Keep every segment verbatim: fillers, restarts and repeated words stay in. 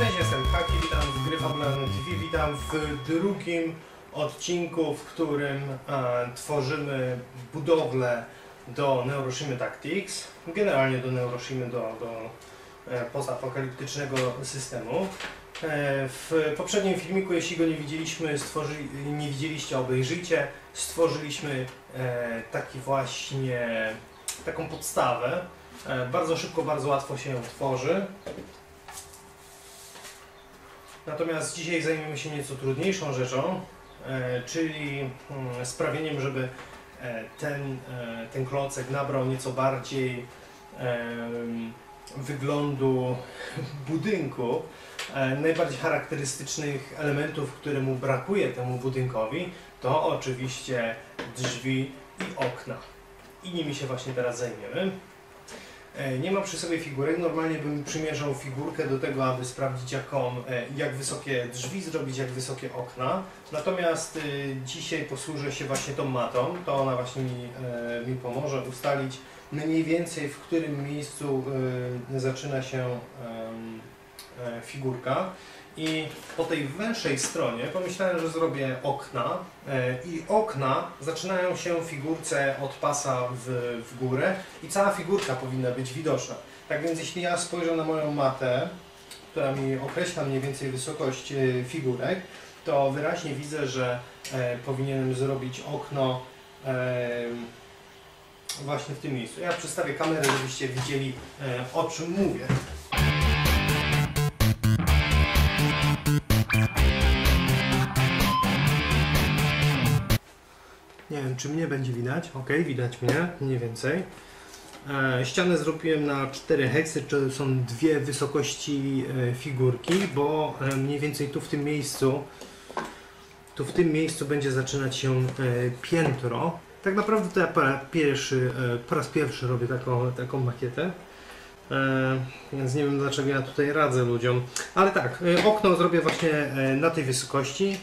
Cześć, jestem Haki, witam w Gry Fabularne T V, witam w drugim odcinku, w którym e, tworzymy budowlę do Neuroshimy Tactics, generalnie do Neuroshimy, do, do e, postapokaliptycznego systemu. E, w poprzednim filmiku, jeśli go nie widzieliśmy, stworzy, nie widzieliście, obejrzyjcie, stworzyliśmy e, taki właśnie, taką podstawę. E, bardzo szybko, bardzo łatwo się ją tworzy. Natomiast dzisiaj zajmiemy się nieco trudniejszą rzeczą, e, czyli mm, sprawieniem, żeby e, ten, e, ten klocek nabrał nieco bardziej e, wyglądu budynku, e, najbardziej charakterystycznych elementów, które mu brakuje temu budynkowi, to oczywiście drzwi i okna. I nimi się właśnie teraz zajmiemy. Nie mam przy sobie figurek, normalnie bym przymierzał figurkę do tego, aby sprawdzić jaką, jak wysokie drzwi zrobić, jak wysokie okna. Natomiast y, dzisiaj posłużę się właśnie tą matą, to ona właśnie mi, y, mi pomoże ustalić mniej więcej, w którym miejscu y, zaczyna się y, y, figurka. I po tej węższej stronie pomyślałem, że zrobię okna i okna zaczynają się w figurce od pasa w, w górę i cała figurka powinna być widoczna. Tak więc jeśli ja spojrzę na moją matę, która mi określa mniej więcej wysokość figurek, to wyraźnie widzę, że e, powinienem zrobić okno e, właśnie w tym miejscu. Ja przedstawię kamerę, żebyście widzieli, e, o czym mówię. Nie wiem, czy mnie będzie widać. Ok, widać mnie, mniej więcej. E, ścianę zrobiłem na cztery heksy, czyli są dwie wysokości e, figurki, bo e, mniej więcej tu w tym miejscu tu w tym miejscu będzie zaczynać się e, piętro. Tak naprawdę to ja po raz pierwszy, e, po raz pierwszy robię taką, taką makietę. E, więc nie wiem, dlaczego ja tutaj radzę ludziom. Ale tak, e, okno zrobię właśnie e, na tej wysokości.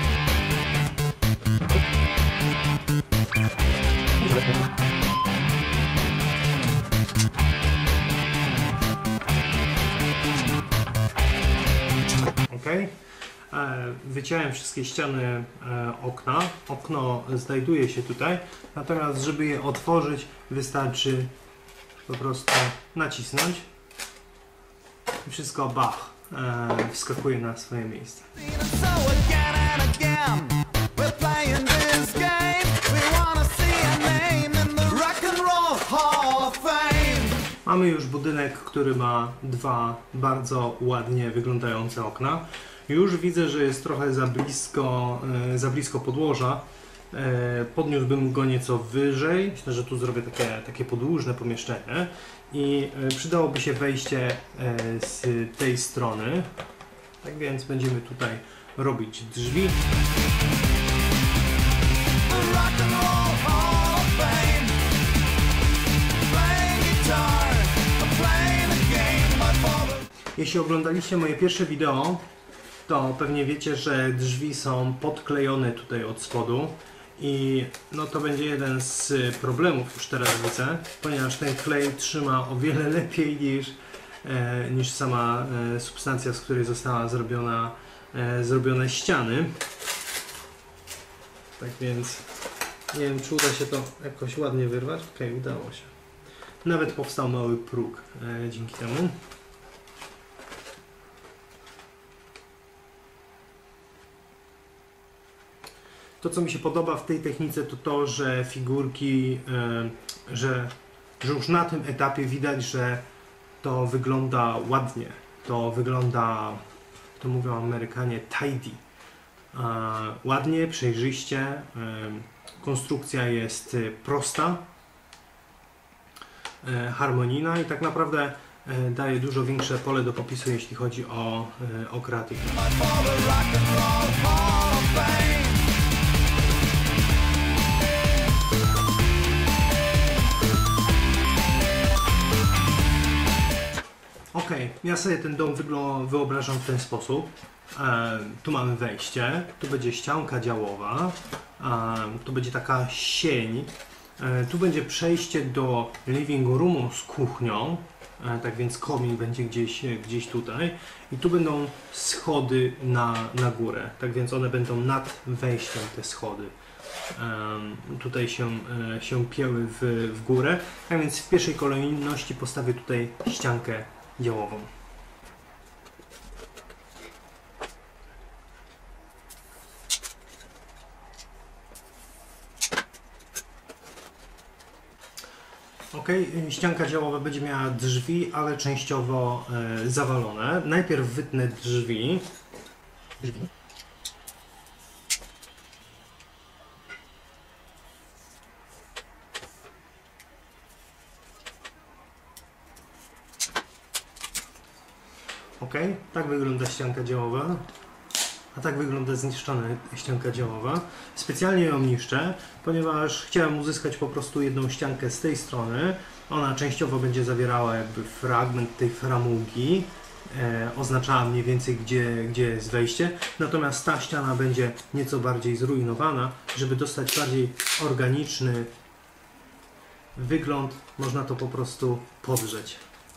Ok. Wyciąłem wszystkie ściany okna. Okno znajduje się tutaj. Natomiast żeby je otworzyć, wystarczy po prostu nacisnąć i wszystko bach wskakuje na swoje miejsce. Mamy już budynek, który ma dwa bardzo ładnie wyglądające okna. Już widzę, że jest trochę za blisko, e, za blisko podłoża. E, podniósłbym go nieco wyżej. Myślę, że tu zrobię takie, takie podłużne pomieszczenie. I e, przydałoby się wejście e, z tej strony. Tak więc będziemy tutaj robić drzwi. Jeśli oglądaliście moje pierwsze wideo, to pewnie wiecie, że drzwi są podklejone tutaj od spodu i no to będzie jeden z problemów, już teraz widzę, ponieważ ten klej trzyma o wiele lepiej niż, e, niż sama e, substancja, z której została zrobiona, e, zrobione ściany. Tak więc nie wiem, czy uda się to jakoś ładnie wyrwać. Okej, okay, udało się. Nawet powstał mały próg e, dzięki temu. To, co mi się podoba w tej technice, to to, że figurki, e, że, że już na tym etapie widać, że to wygląda ładnie. To wygląda, to mówią Amerykanie, tidy. E, ładnie, przejrzyście. E, konstrukcja jest prosta, e, harmonijna i tak naprawdę e, daje dużo większe pole do popisu, jeśli chodzi o, e, o kreatywność. Ok, ja sobie ten dom wyobrażam w ten sposób. E, tu mamy wejście, tu będzie ścianka działowa, e, tu będzie taka sień, e, tu będzie przejście do living roomu z kuchnią. Tak więc komin będzie gdzieś, gdzieś tutaj i tu będą schody na, na górę, tak więc one będą nad wejściem, te schody um, tutaj się, się pieły w, w górę, tak więc w pierwszej kolejności postawię tutaj ściankę działową. Ok, ścianka działowa będzie miała drzwi, ale częściowo e, zawalone. Najpierw wytnę drzwi. drzwi. Ok, tak wygląda ścianka działowa. A tak wygląda zniszczona ścianka działowa. Specjalnie ją niszczę, ponieważ chciałem uzyskać po prostu jedną ściankę z tej strony. Ona częściowo będzie zawierała jakby fragment tej framugi. E, oznaczała mniej więcej gdzie, gdzie jest wejście. Natomiast ta ściana będzie nieco bardziej zrujnowana. Żeby dostać bardziej organiczny wygląd, można to po prostu podrzeć.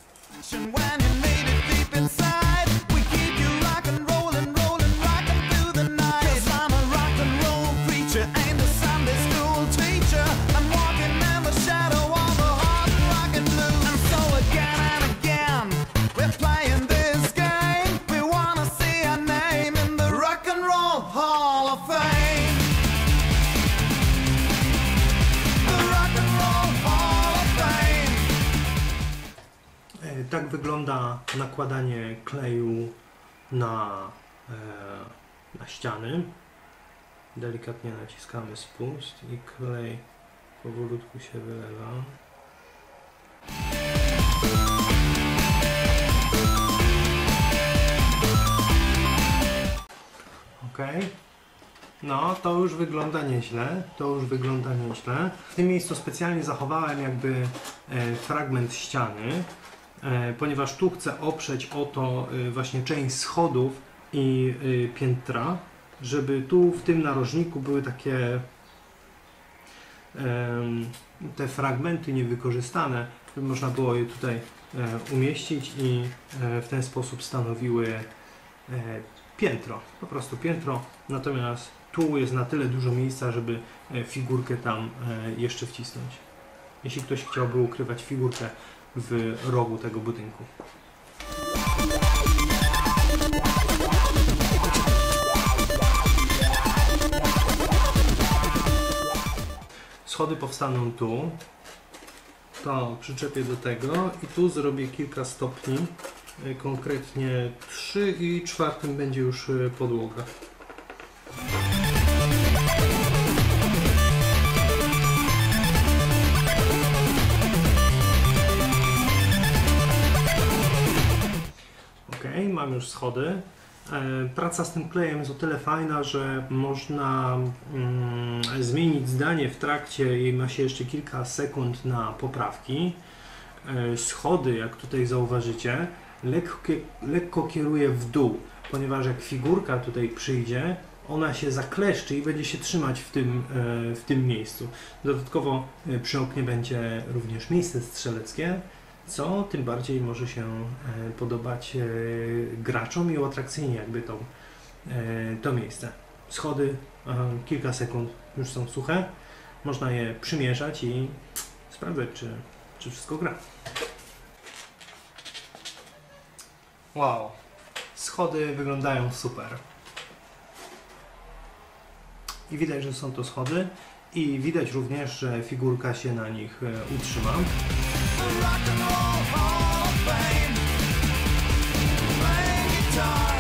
Tak wygląda nakładanie kleju na, e, na ściany. Delikatnie naciskamy spust i klej powolutku się wylewa. Ok. No, to już wygląda nieźle. To już wygląda nieźle. W tym miejscu specjalnie zachowałem jakby e, fragment ściany, ponieważ tu chcę oprzeć o to właśnie część schodów i piętra, żeby tu w tym narożniku były takie te fragmenty niewykorzystane, żeby można było je tutaj umieścić i w ten sposób stanowiły piętro, po prostu piętro, natomiast tu jest na tyle dużo miejsca, żeby figurkę tam jeszcze wcisnąć. Jeśli ktoś chciałby ukrywać figurkę w rogu tego budynku. Schody powstaną tu. To przyczepię do tego i tu zrobię kilka stopni, konkretnie trzy i czwartym będzie już podłoga. Mam już schody. Praca z tym klejem jest o tyle fajna, że można mm, zmienić zdanie w trakcie i ma się jeszcze kilka sekund na poprawki. Schody, jak tutaj zauważycie, lekko, lekko kieruje w dół, ponieważ jak figurka tutaj przyjdzie, ona się zakleszczy i będzie się trzymać w tym, w tym miejscu. Dodatkowo przy oknie będzie również miejsce strzeleckie, co tym bardziej może się podobać graczom i uatrakcyjnie jakby to, to miejsce. Schody, kilka sekund już są suche, można je przymierzać i sprawdzać, czy, czy wszystko gra. Wow, schody wyglądają super. I widać, że są to schody i widać również, że figurka się na nich utrzyma. Rock and roll Hall of Fame. Playing guitar.